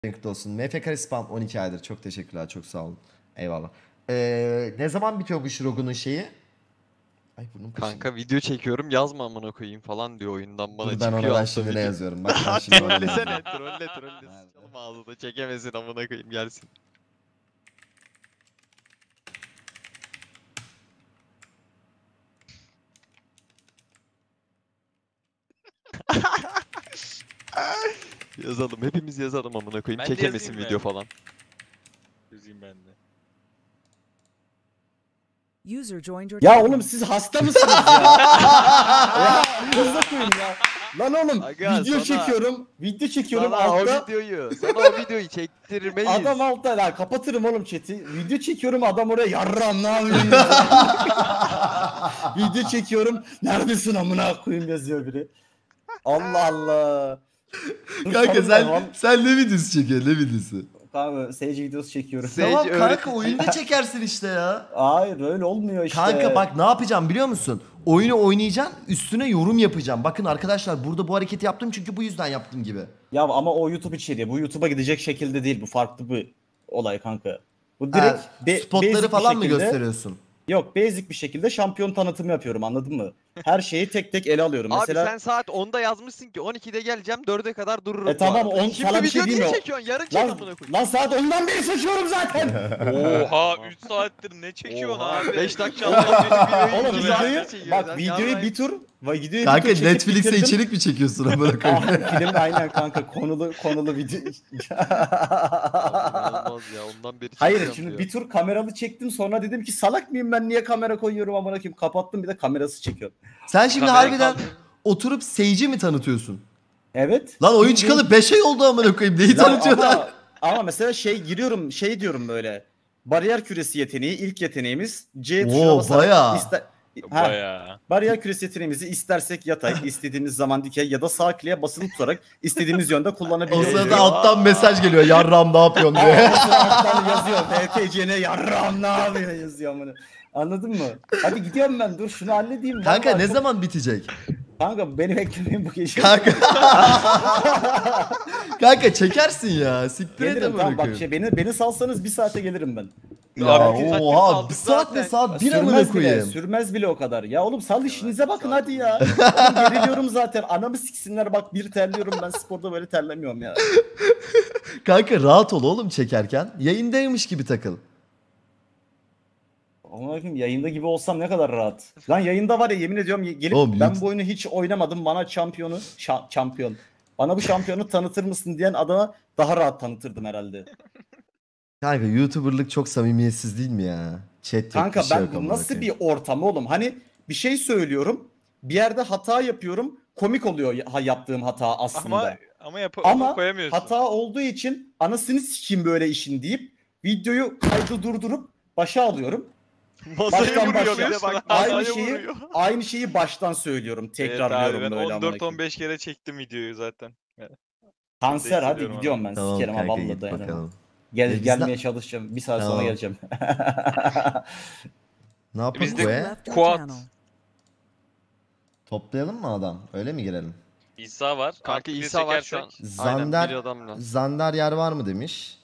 Renkli olsun. MFK spam 12 aydır. Çok teşekkürler. Çok sağ olun. Eyvallah. Ne zaman bitiyor bu Shrogu'nun şeyi? Ay burnum kaşındı. Kanka video çekiyorum yazma amına koyayım falan diyor oyundan bana Dur ben çıkıyor ona ben altta şimdi ne video. yazıyorum. Bak ben şimdi ona ne Trollesene yazıyorum. trolle sıçalım ağzına çekemesin amına koyayım gelsin. Yazalım hepimiz yazalım amına koyayım Ben de çekemesin yazayım video mı? falan. Yazayım ben de. User joined your Ya channel. oğlum siz hasta mısınız ya? Ya hızlı koyun ya. Lan oğlum Aga, video sana- çekiyorum Sana altta. o videoyu çektirmeyiz. Adam altta la kapatırım oğlum chat'i. Video çekiyorum adam oraya yarram ne yapıyorsun? Video çekiyorum neredesin amına koyayım yazıyor biri. Allah Allah. Dur, Kanka tamam, tamam. sen ne videosu çekiyorsun? Ne videosu? Kanka seyirci videosu çekiyorum. Tamam kanka öğretici. oyunda çekersin işte ya. Hayır öyle olmuyor işte. Kanka bak ne yapacağım biliyor musun? Oyunu oynayacaksın üstüne yorum yapacağım. Bakın arkadaşlar burada bu hareketi yaptım çünkü bu yüzden yaptım gibi. Ya ama o YouTube içeriği. Bu YouTube'a gidecek şekilde değil. Bu farklı bir olay kanka. Bu direkt Spotları basic bir falan mı şekilde- gösteriyorsun? Yok basic bir şekilde şampiyon tanıtımı yapıyorum anladın mı? Her şeyi tek tek ele alıyorum. Abi Mesela sen saat 10'da yazmışsın ki 12'de geleceğim 4'e kadar dururum. bu tamam, arada. 10 Şimdi sana bir şey video diyeyim niye mi? çekiyorsun? Yarın çek lan, amına koyayım. lan saat 10'dan beri çekiyorum zaten. Oha 3 saattir ne çekiyorsun Oha, abi? 5 dakika Oğlum bir videoyu saat çekiyoruz bak lan, videoyu yarrayım. bir tur videoyu Kanka bir tur çekip Netflix'e bitirdim. içerik mi çekiyorsun amına koyayım? Film aynen kanka konulu video. İnanılmaz ya ondan beri Hayır çekiyorum şimdi diyor. bir tur kameralı çektim sonra dedim ki salak mıyım ben niye kamera koyuyorum amına koyayım kapattım bir de kamerası çekiyorum. Sen şimdi Kamerayı harbiden kaldır. oturup Sage'i mi tanıtıyorsun? Evet. Lan oyun Bildiğin- çıkalı 5 ay oldu amına koyayım. Neyi Ya tanıtıyorsun lan? ama mesela giriyorum diyorum böyle. Bariyer küresi yeteneği ilk yeteneğimiz. C tuşuna Oo, basarak bayağı. Bayağı. Bariyer küresi yeteneğimizi istersek yatay, istediğimiz zaman dikey ya da sağ kliğe basılı tutarak istediğimiz yönde O kullanabiliyoruz. sırada alttan mesaj geliyor. Yarram ne yapıyorsun diye. O sırada alttan yazıyor. BTC'ne yarram ne yapıyor yazıyor amına. Anladın mı? Hadi gidiyorum ben dur şunu halledeyim. Kanka Vallahi ne çok- zaman bitecek? Kanka beni beklemeyin bu gece. Kanka. Kanka çekersin ya. Siktir et Gelirim amına tamam bak koyayım. beni salsanız bir saate gelirim ben. Ya Abi, bir oha saat bir saat ne zaten. saat bir amına koyayım. Sürmez bile o kadar. Ya oğlum sal işinize bakın hadi ya. Oğlum geriliyorum zaten. Anamı siksinler bak bir terliyorum ben sporda böyle terlemiyorum ya. Kanka rahat ol oğlum çekerken. Yayındaymış gibi takıl. Ama bakayım yayında gibi olsam ne kadar rahat. Lan yayında var ya yemin ediyorum gelip Oğlum, ben YouTube- bu oyunu hiç oynamadım bana şampiyon. Bana bu şampiyonu tanıtır mısın diyen adama daha rahat tanıtırdım herhalde. Kanka YouTuber'lık çok samimiyetsiz değil mi ya? Chat yok, Kanka bir şey ben yok bu amına nasıl koyayım. bir ortam oğlum? Hani bir şey söylüyorum. Bir yerde hata yapıyorum. Komik oluyor yaptığım hata aslında. Ama koyamıyorsun. Hata olduğu için anasını sikeyim böyle işin deyip videoyu kaydı durdurup başa alıyorum. Masaya Baştan vuruyor başla. bir de bak. Aynı masaya şeyi vuruyor. aynı şeyi baştan söylüyorum. Tekrarlıyorum evet abi, ben böyle amına koyayım. 14-15 kere çektim videoyu zaten. Kanser hadi hissediyorum gidiyorum ben. Tamam Sikerim ha kanka vallahi git dayanamam. bakalım. Gel, biz gelmeye çalışacağım. Bir saat sonra Tamam. geleceğim. Ne yapalım Biz de- bu Left your Quad. channel. Toplayalım mı adam? Öyle mi girelim? İsa var. Kanka Artı bir İsa var şu an. çekersek- Aynen Zander bir adamla. Zander yer var mı demiş.